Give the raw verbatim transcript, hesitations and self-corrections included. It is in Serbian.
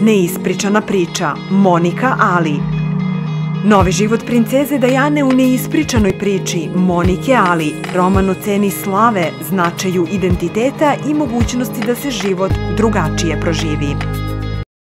Neispričana priča Monika Ali. Novi život princeze Dajane u neispričanoj priči Monike Ali, roman o ceni slave, značaju identiteta i mogućnosti da se život drugačije proživi.